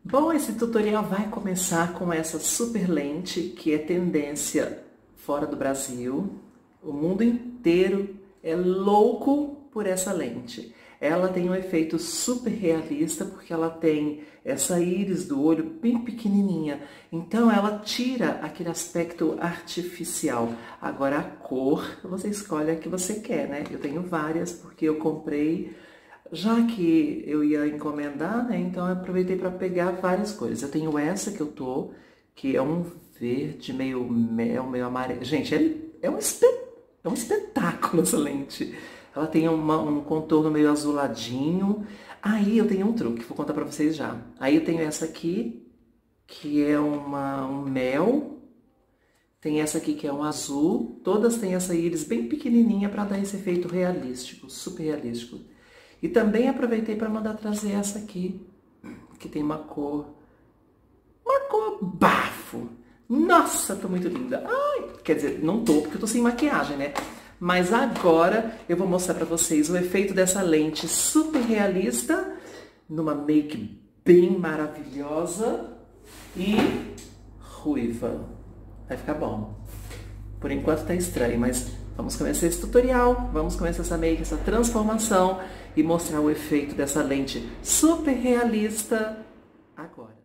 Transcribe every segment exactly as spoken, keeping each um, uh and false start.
Bom, esse tutorial vai começar com essa super lente que é tendência fora do Brasil. O mundo inteiro é louco por essa lente. Ela tem um efeito super realista porque ela tem essa íris do olho bem pequenininha. Então ela tira aquele aspecto artificial. Agora a cor, você escolhe a que você quer, né? Eu tenho várias porque eu comprei... Já que eu ia encomendar, né, então eu aproveitei para pegar várias cores. Eu tenho essa que eu tô, que é um verde meio mel, meio amarelo. Gente, é, é, um, espe, é um espetáculo essa lente. Ela tem uma, um contorno meio azuladinho. Aí eu tenho um truque, vou contar para vocês já. Aí eu tenho essa aqui, que é uma, um mel. Tem essa aqui que é um azul. Todas têm essa íris bem pequenininha para dar esse efeito realístico, super realístico. E também aproveitei para mandar trazer essa aqui, que tem uma cor, uma cor bafo. Nossa, tô muito linda. Ai, quer dizer, não tô porque eu tô sem maquiagem, né? Mas agora eu vou mostrar para vocês o efeito dessa lente super realista, numa make bem maravilhosa e ruiva. Vai ficar bom. Por enquanto tá estranho, mas vamos começar esse tutorial, vamos começar essa make, essa transformação e mostrar o efeito dessa lente super realista agora.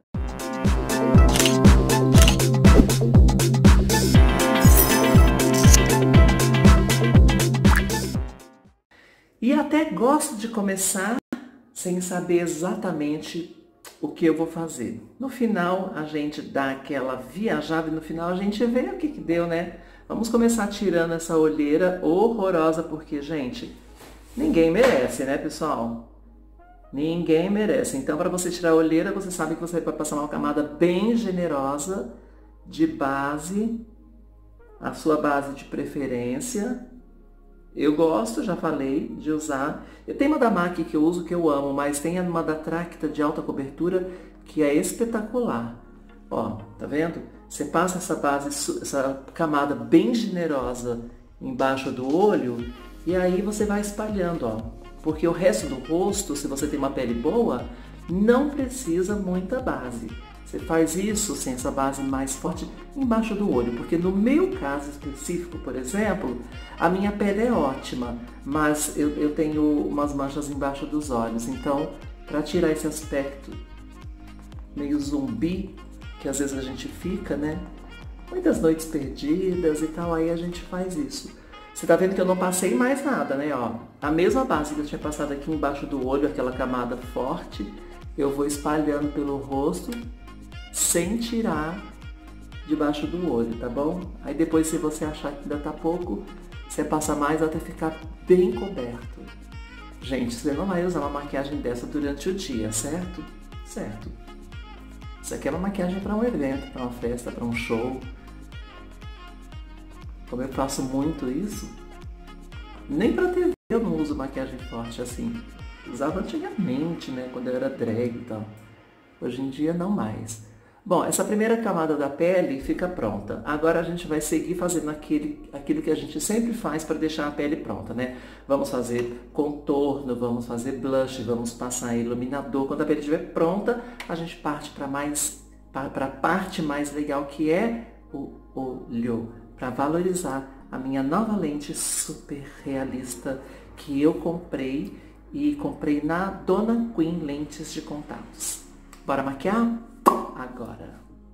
E até gosto de começar sem saber exatamente o que eu vou fazer. No final a gente dá aquela viajada e no final a gente vê o que que deu, né? Vamos começar tirando essa olheira horrorosa, porque, gente, ninguém merece, né, pessoal? Ninguém merece. Então, para você tirar a olheira, você sabe que você vai passar uma camada bem generosa de base, a sua base de preferência. Eu gosto, já falei, de usar. Eu tenho uma da MAC que eu uso, que eu amo, mas tem uma da Tracta de alta cobertura que é espetacular. Ó, tá vendo? Você passa essa base, essa camada bem generosa embaixo do olho e aí você vai espalhando, ó. Porque o resto do rosto, se você tem uma pele boa, não precisa muita base. Você faz isso sem essa base mais forte embaixo do olho, porque no meu caso específico, por exemplo, a minha pele é ótima, mas eu, eu tenho umas manchas embaixo dos olhos. Então, para tirar esse aspecto meio zumbi, que às vezes a gente fica, né? Muitas noites perdidas e tal, aí a gente faz isso. Você tá vendo que eu não passei mais nada, né? Ó, a mesma base que eu tinha passado aqui embaixo do olho, aquela camada forte, eu vou espalhando pelo rosto, sem tirar debaixo do olho, tá bom? Aí depois, se você achar que ainda tá pouco, você passa mais até ficar bem coberto. Gente, você não vai usar uma maquiagem dessa durante o dia, certo? Certo. Isso aqui é uma maquiagem para um evento, para uma festa, para um show. Como eu faço muito isso, nem para T V eu não uso maquiagem forte assim. Usava antigamente, né, quando eu era drag e tal. Hoje em dia não mais. Bom, essa primeira camada da pele fica pronta. Agora a gente vai seguir fazendo aquele, aquilo que a gente sempre faz para deixar a pele pronta, né? Vamos fazer contorno, vamos fazer blush, vamos passar iluminador. Quando a pele estiver pronta, a gente parte para mais, para a parte mais legal, que é o olho, para valorizar a minha nova lente super realista que eu comprei e comprei na Dona Queen Lentes de Contatos. Bora maquiar? Agora.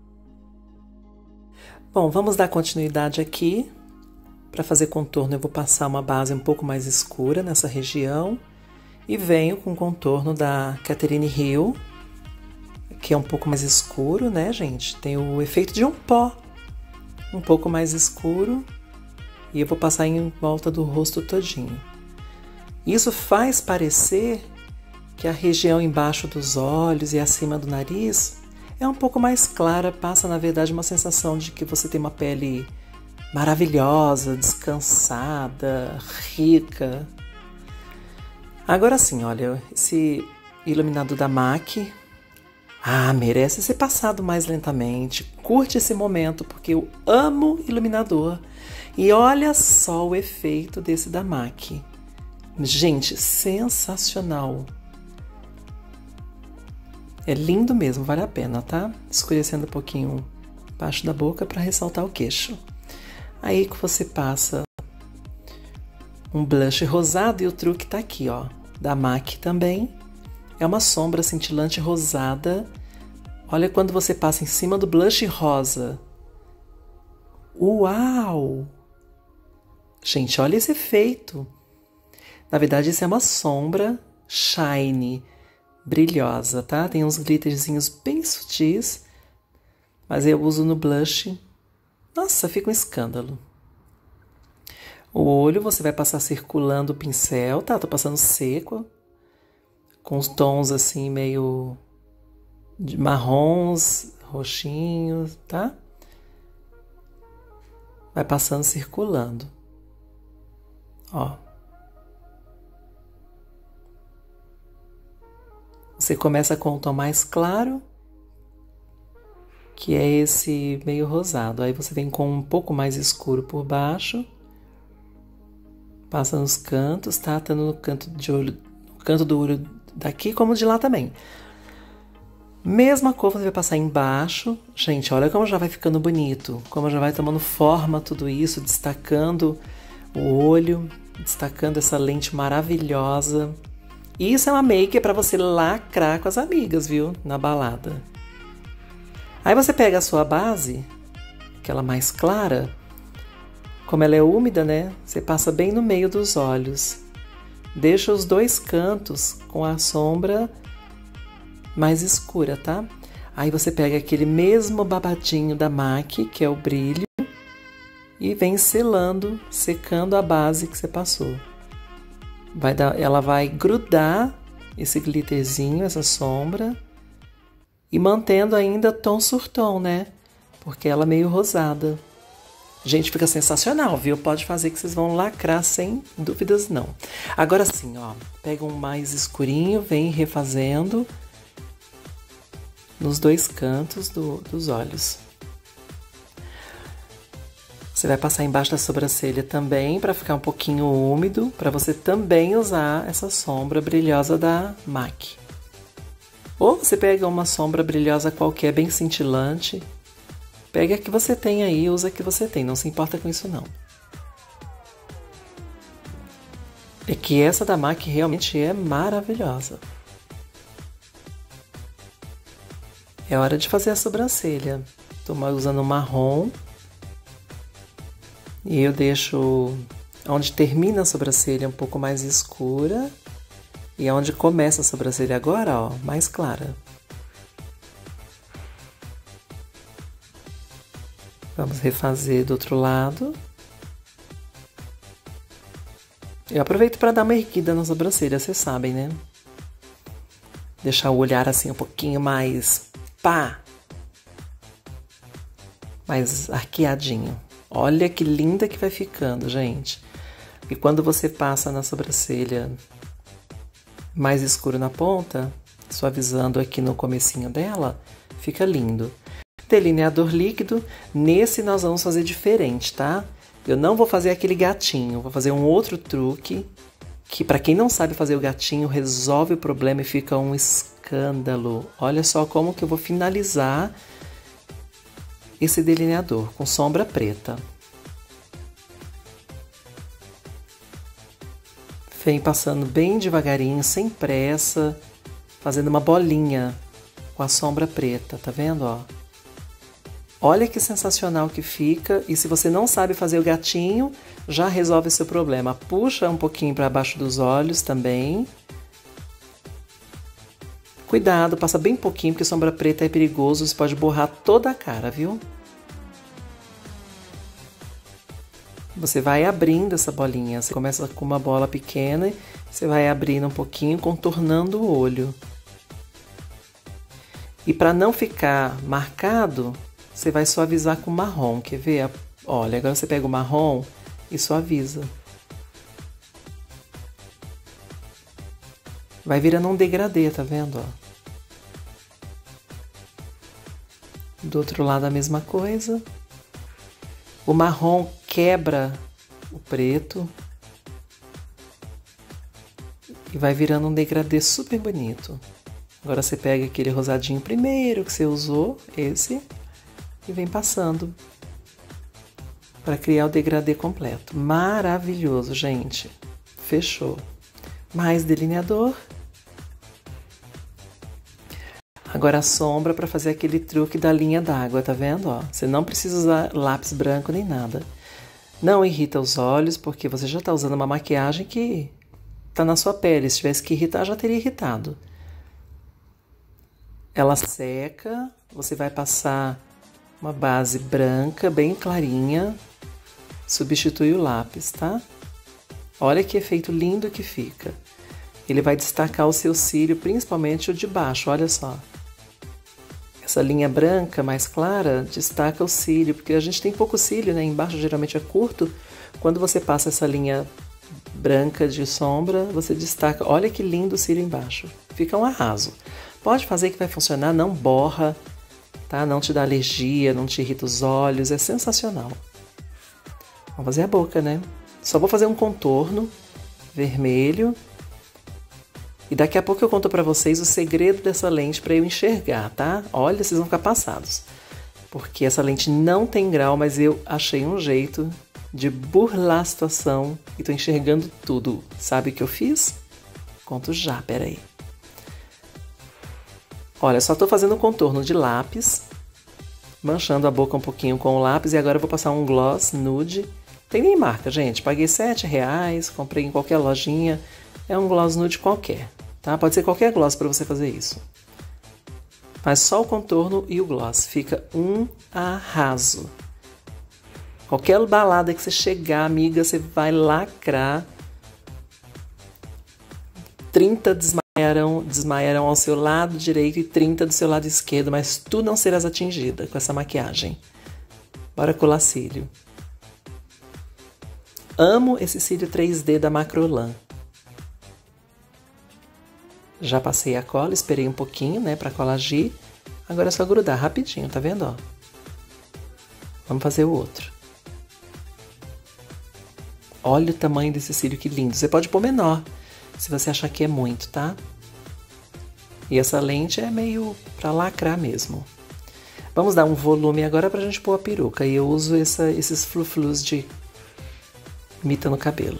Bom, vamos dar continuidade aqui. Para fazer contorno eu vou passar uma base um pouco mais escura nessa região e venho com o contorno da Catherine Hill, que é um pouco mais escuro, né, gente? Tem o efeito de um pó um pouco mais escuro e eu vou passar em volta do rosto todinho. Isso faz parecer que a região embaixo dos olhos e acima do nariz é um pouco mais clara, passa na verdade uma sensação de que você tem uma pele maravilhosa, descansada, rica. Agora sim, olha, esse iluminador da MAC, ah, merece ser passado mais lentamente. Curte esse momento, porque eu amo iluminador. E olha só o efeito desse da MAC. Gente, sensacional. É lindo mesmo, vale a pena, tá? Escurecendo um pouquinho embaixo da boca para ressaltar o queixo. Aí que você passa um blush rosado e o truque tá aqui, ó, da MAC também. É uma sombra cintilante rosada. Olha quando você passa em cima do blush rosa. Uau! Gente, olha esse efeito. Na verdade, isso é uma sombra shiny, brilhosa, tá? Tem uns glitterzinhos bem sutis, mas eu uso no blush. Nossa, fica um escândalo. O olho você vai passar circulando o pincel, tá? Tô passando seco, com os tons assim meio de marrons, roxinhos, tá? Vai passando circulando. Ó. Você começa com o tom mais claro, que é esse meio rosado. Aí você vem com um pouco mais escuro por baixo. Passa nos cantos, tá? Tanto no canto de olho, no canto do olho daqui como de lá também. Mesma cor você vai passar embaixo. Gente, olha como já vai ficando bonito. Como já vai tomando forma tudo isso, destacando o olho, destacando essa lente maravilhosa. E isso é uma make para você lacrar com as amigas, viu? Na balada. Aí você pega a sua base, aquela mais clara. Como ela é úmida, né? Você passa bem no meio dos olhos. Deixa os dois cantos com a sombra mais escura, tá? Aí você pega aquele mesmo babadinho da MAC, que é o brilho, e vem selando, secando a base que você passou. Vai dar, ela vai grudar esse glitterzinho, essa sombra, e mantendo ainda tom sur tom, né? Porque ela é meio rosada. Gente, fica sensacional, viu? Pode fazer que vocês vão lacrar sem dúvidas, não. Agora sim, ó, pega um mais escurinho, vem refazendo nos dois cantos do, dos olhos. Você vai passar embaixo da sobrancelha também para ficar um pouquinho úmido, para você também usar essa sombra brilhosa da MAC. Ou você pega uma sombra brilhosa qualquer, bem cintilante. Pega a que você tem aí, usa a que você tem, não se importa com isso não. É que essa da MAC realmente é maravilhosa. É hora de fazer a sobrancelha. Estou usando marrom. E eu deixo onde termina a sobrancelha um pouco mais escura. E onde começa a sobrancelha agora, ó, mais clara. Vamos refazer do outro lado. Eu aproveito para dar uma erguida na sobrancelha, vocês sabem, né? Deixar o olhar assim um pouquinho mais pá! Mais arqueadinho. Olha que linda que vai ficando, gente. E quando você passa na sobrancelha mais escuro na ponta, suavizando aqui no comecinho dela, fica lindo. Delineador líquido, nesse nós vamos fazer diferente, tá? Eu não vou fazer aquele gatinho, vou fazer um outro truque, que para quem não sabe fazer o gatinho, resolve o problema e fica um escândalo. Olha só como que eu vou finalizar esse delineador com sombra preta. Vem passando bem devagarinho, sem pressa, fazendo uma bolinha com a sombra preta, tá vendo, ó? Olha que sensacional que fica, e se você não sabe fazer o gatinho, já resolve o seu problema. Puxa um pouquinho para baixo dos olhos também. Cuidado, passa bem pouquinho, porque sombra preta é perigoso, você pode borrar toda a cara, viu? Você vai abrindo essa bolinha, você começa com uma bola pequena, você vai abrindo um pouquinho, contornando o olho. E para não ficar marcado, você vai suavizar com marrom, quer ver? Olha, agora você pega o marrom e suaviza. Vai virando um degradê, tá vendo? Ó. Do outro lado a mesma coisa. O marrom quebra o preto e vai virando um degradê super bonito. Agora você pega aquele rosadinho primeiro que você usou, esse, e vem passando para criar o degradê completo. Maravilhoso, gente. Fechou. Mais delineador. Agora a sombra para fazer aquele truque da linha d'água, tá vendo? Ó, você não precisa usar lápis branco nem nada. Não irrita os olhos, porque você já está usando uma maquiagem que está na sua pele. Se tivesse que irritar, já teria irritado. Ela seca, você vai passar uma base branca, bem clarinha, substitui o lápis, tá? Olha que efeito lindo que fica. Ele vai destacar o seu cílio, principalmente o de baixo, olha só. Essa linha branca mais clara destaca o cílio, porque a gente tem pouco cílio, né? Embaixo geralmente é curto. Quando você passa essa linha branca de sombra, você destaca. Olha que lindo o cílio embaixo. Fica um arraso. Pode fazer que vai funcionar, não borra, tá? Não te dá alergia, não te irrita os olhos, é sensacional. Vamos fazer a boca, né? Só vou fazer um contorno vermelho. E daqui a pouco eu conto pra vocês o segredo dessa lente para eu enxergar, tá? Olha, vocês vão ficar passados. Porque essa lente não tem grau, mas eu achei um jeito de burlar a situação e tô enxergando tudo. Sabe o que eu fiz? Conto já, peraí. Olha, só tô fazendo um contorno de lápis, manchando a boca um pouquinho com o lápis e agora eu vou passar um gloss nude. Tem nem marca, gente. Paguei sete reais, comprei em qualquer lojinha. É um gloss nude qualquer, tá? Pode ser qualquer gloss para você fazer isso. Faz só o contorno e o gloss. Fica um arraso. Qualquer balada que você chegar, amiga, você vai lacrar. trinta desmaiarão, desmaiarão ao seu lado direito e trinta do seu lado esquerdo, mas tu não serás atingida com essa maquiagem. Bora colar cílio. Amo esse cílio três D da Macrolan. Já passei a cola, esperei um pouquinho, né, pra cola agir. Agora é só grudar rapidinho, tá vendo, ó? Vamos fazer o outro. Olha o tamanho desse cílio, que lindo. Você pode pôr menor, se você achar que é muito, tá? E essa lente é meio pra lacrar mesmo. Vamos dar um volume agora pra gente pôr a peruca. E eu uso essa, esses fluflus de mita no cabelo.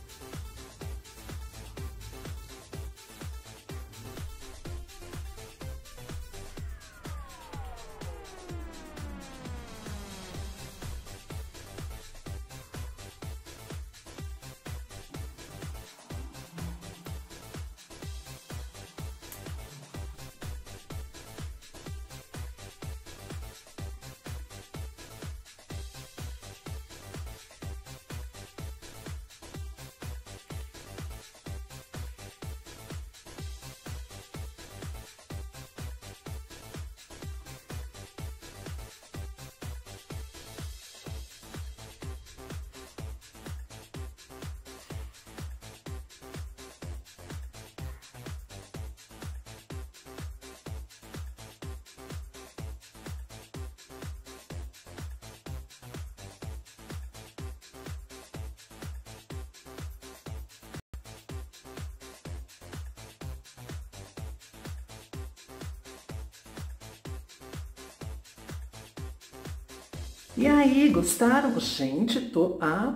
E aí, gostaram? Gente, tô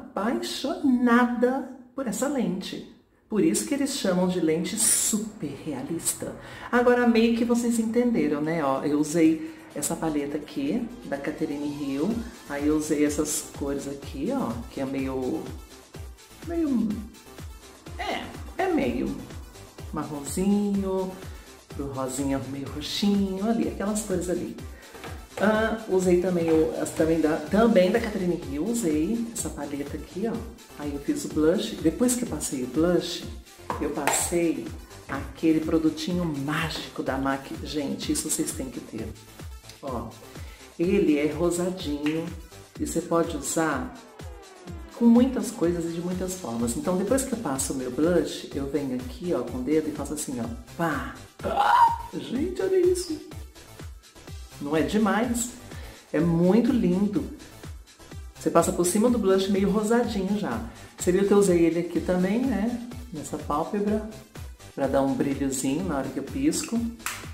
apaixonada por essa lente. Por isso que eles chamam de lente super realista. Agora, a make vocês entenderam, né? Ó, eu usei essa paleta aqui, da Catherine Hill. Aí eu usei essas cores aqui, ó, que é meio... meio... é, é meio marronzinho, pro rosinha meio roxinho, ali, aquelas cores ali. Ah, usei também, o, também, da, também da Catherine Hill, usei essa paleta aqui, ó. Aí eu fiz o blush. Depois que eu passei o blush, eu passei aquele produtinho mágico da MAC. Gente, isso vocês têm que ter. Ó, ele é rosadinho e você pode usar com muitas coisas e de muitas formas. Então, depois que eu passo o meu blush, eu venho aqui, ó, com o dedo e faço assim, ó. Pá! Ah, gente, olha isso! Não é demais? É muito lindo. Você passa por cima do blush meio rosadinho já. Você viu que eu usei ele aqui também, né? Nessa pálpebra, pra dar um brilhozinho na hora que eu pisco.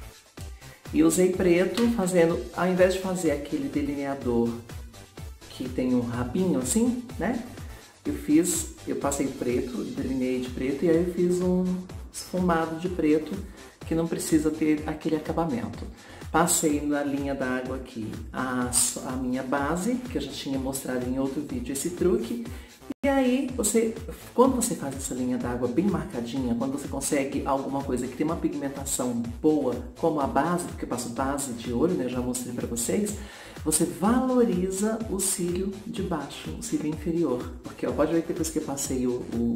E usei preto, fazendo, ao invés de fazer aquele delineador que tem um rabinho assim, né? Eu fiz, eu passei preto, delineei de preto e aí eu fiz um esfumado de preto que não precisa ter aquele acabamento. Passei na linha d'água aqui a, a minha base, que eu já tinha mostrado em outro vídeo esse truque. E aí, você, quando você faz essa linha d'água bem marcadinha, quando você consegue alguma coisa que tem uma pigmentação boa, como a base, porque eu passo base de olho, né, já mostrei pra vocês, você valoriza o cílio de baixo, o cílio inferior. Porque ó, pode ver que depois que eu passei o, o,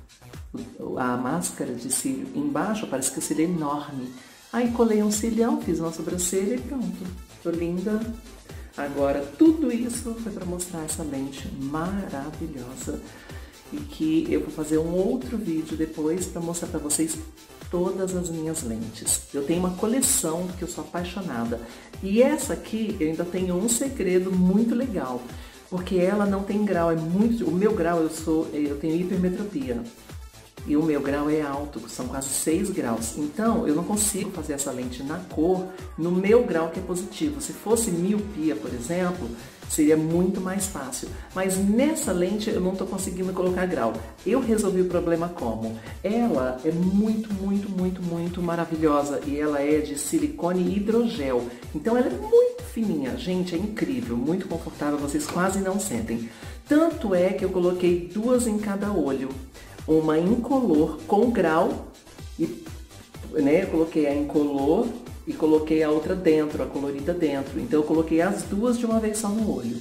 o, a máscara de cílio embaixo, parece que o cílio é enorme. Aí colei um cilião, fiz uma sobrancelha e pronto. Tô linda. Agora, tudo isso foi para mostrar essa lente maravilhosa e que eu vou fazer um outro vídeo depois para mostrar para vocês todas as minhas lentes. Eu tenho uma coleção que eu sou apaixonada e essa aqui eu ainda tenho um segredo muito legal, porque ela não tem grau, é muito, o meu grau eu sou, eu tenho hipermetropia. E o meu grau é alto, são quase seis graus. Então, eu não consigo fazer essa lente na cor no meu grau que é positivo. Se fosse miopia, por exemplo, seria muito mais fácil. Mas nessa lente eu não estou conseguindo colocar grau. Eu resolvi o problema como? Ela é muito, muito, muito, muito maravilhosa. E ela é de silicone hidrogel. Então ela é muito fininha. Gente, é incrível, muito confortável, vocês quase não sentem. Tanto é que eu coloquei duas em cada olho. Uma incolor com grau, e, né, eu coloquei a incolor e coloquei a outra dentro, a colorida dentro. Então eu coloquei as duas de uma vez só no olho.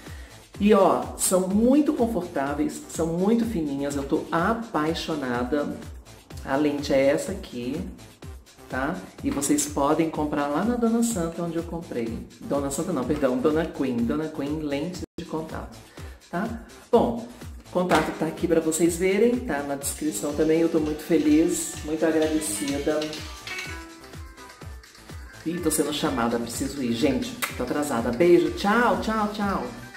E ó, são muito confortáveis, são muito fininhas, eu tô apaixonada. A lente é essa aqui, tá? E vocês podem comprar lá na Dona Santa, onde eu comprei. Dona Santa não, perdão, Dona Queen, Dona Queen lentes de contato, tá? Bom, o contato tá aqui para vocês verem, tá na descrição também. Eu tô muito feliz, muito agradecida. Ih, tô sendo chamada, preciso ir. Gente, tô atrasada. Beijo, tchau, tchau, tchau.